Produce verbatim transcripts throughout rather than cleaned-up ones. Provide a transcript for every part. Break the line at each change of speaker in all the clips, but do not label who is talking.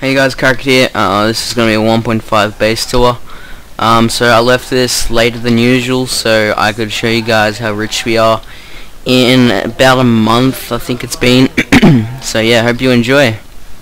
Hey guys, Character here. Uh, this is going to be a one point five base tour. Um, so I left this later than usual so I could show you guys how rich we are in about a month, I think it's been. So yeah, hope you enjoy.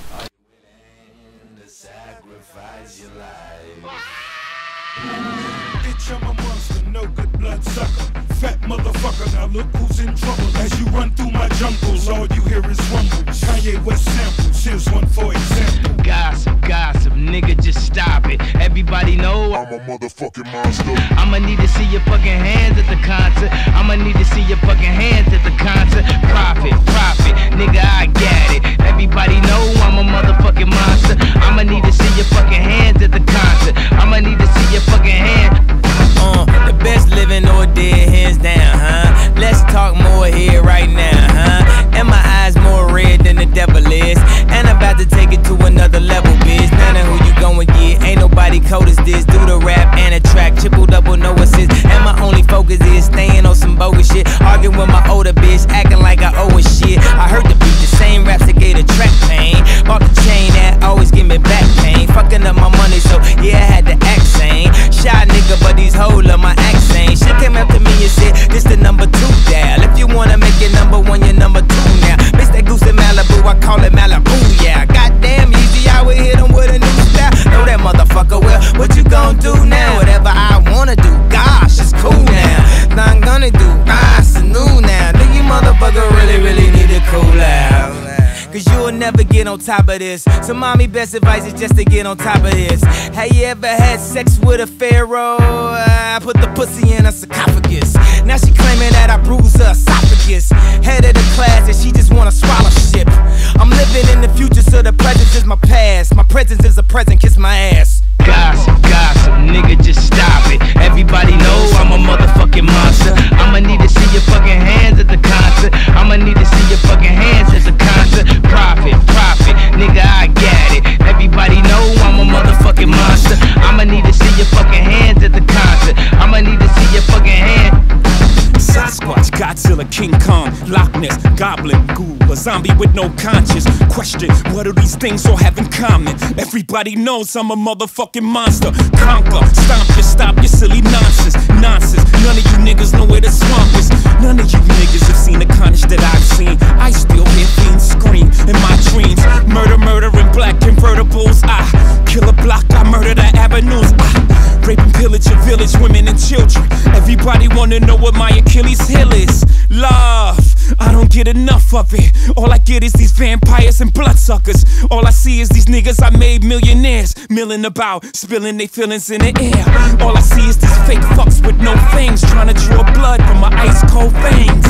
Fat motherfucker, now look who's in trouble. As you run through my jungles, all you hear is rumbles. Kanye West samples, here's one for example.
Gossip, gossip, nigga, just stop it. Everybody know
I'm a motherfucking monster.
I'ma need to see your fucking hands at the concert. I'ma need to see your fucking hands at the concert. Profit, profit, nigga, I get it. Everybody know I'm a motherfucking monster. I'ma need to see your fucking hands at the concert. I'ma need to see your fucking hands.
Uh, the best living or dead, hands down, huh? Let's talk more here right now, huh? And my eyes more red than the devil is. And I'm about to take it to another level, bitch. None of who you gon' get, ain't nobody cold as this. Do the rap and a track, triple double, no assist. And my only focus is staying on some bogus shit. Arguing with my older bitch, acting like I owe her shit. I heard the beat, the same raps that gave the track pain. Bought the chain that always give me back pain. Fucking up my money, so yeah, I had to act sane. Shy nigga, but these hoes love my accent. She came up to me and said, this the number two dial. If you wanna make it number one, you're number two now. Miss that goose in Malibu, I call it Malibu, yeah. Goddamn easy, I would hit him with a new style. Know that motherfucker, well, what you gon' do now? Whatever I wanna do, gosh, it's cool now. Now I'm gonna do, ah, it's new now. Do you motherfucker really, really need to cool out? Cause you'll never get on top of this. So mommy, best advice is just to get on top of this. Have you ever had sex with a pharaoh? I put the pussy in a sarcophagus. Now she claiming that I bruised her esophagus. Head of the class and she just wanna swallow shit. I'm living in the future so the present is my past. My presence is a present, kiss my ass.
Gossip, gossip, nigga, just stop it. Everybody know I'm a motherfucking monster. I'ma need to see your fucking hands at the concert. I'ma need to see your fucking hands at the concert. Profit, profit, nigga, I get it. Everybody know I'm a motherfucking monster. I'ma need to see your fucking hands at the concert. I'ma need to see your fucking hands.
Sasquatch, Godzilla, King Kong, Loch Ness, Goblin, Ghoul, a zombie with no conscience. Question, what do these things all have in common? Everybody knows I'm a motherfucking monster. Conquer, stomp your, stop your silly nonsense. Nonsense, none of you niggas know where the swamp is. None of you niggas have seen the carnage that I've seen. I still hear fiends scream in my dreams. Murder, murder in black convertibles. I kill a block, I murder the avenues. I rape and pillage your village, women and children. Everybody wanna know what my Achilles heel is. Love, I don't get enough of it. All I get is these vampires and bloodsuckers. All I see is these niggas I made millionaires, milling about, spilling their feelings in the air. All I see is these fake fucks with no fangs, trying to draw blood from my ice cold veins.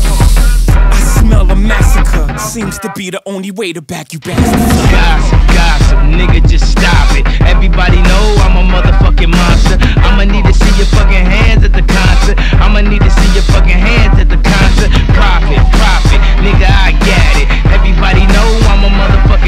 I smell a massacre, seems to be the only way to back you bastards.
Gossip, gossip, nigga, just stop it. Everybody know I'm a motherfucking monster. I'ma need to see your fucking hands at the concert. I'ma need to see your fucking hands at the concert. Profit, profit, nigga, I get it. Everybody know I'm a motherfucking